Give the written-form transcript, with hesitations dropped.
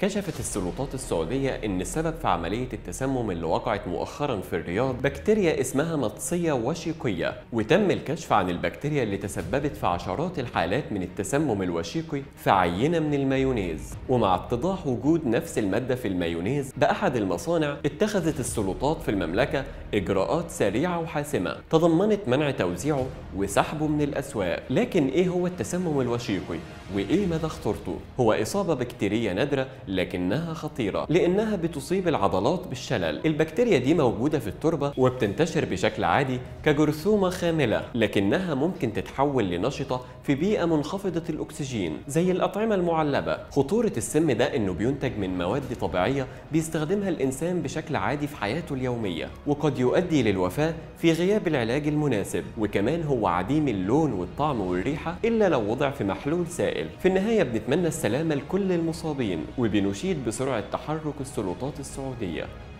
كشفت السلطات السعودية إن السبب في عملية التسمم اللي وقعت مؤخرا في الرياض بكتيريا اسمها مطسية وشيقية، وتم الكشف عن البكتيريا اللي تسببت في عشرات الحالات من التسمم الوشيقي في عينة من المايونيز. ومع اتضاح وجود نفس المادة في المايونيز بأحد المصانع، اتخذت السلطات في المملكة إجراءات سريعة وحاسمة تضمنت منع توزيعه وسحبه من الأسواق. لكن إيه هو التسمم الوشيقي؟ وإيه مدى خطورته؟ هو إصابة بكتيرية نادرة لكنها خطيرة لأنها بتصيب العضلات بالشلل. البكتيريا دي موجودة في التربة وبتنتشر بشكل عادي كجرثومة خاملة، لكنها ممكن تتحول لنشطة في بيئة منخفضة الأكسجين زي الأطعمة المعلبة. خطورة السم ده إنه بينتج من مواد طبيعية بيستخدمها الإنسان بشكل عادي في حياته اليومية، وقد يؤدي للوفاة في غياب العلاج المناسب. وكمان هو عديم اللون والطعم والريحة إلا لو وضع في محلول سائل. في النهاية بنتمنى السلامة لكل المصابين وبنشيد بسرعة تحرك السلطات السعودية.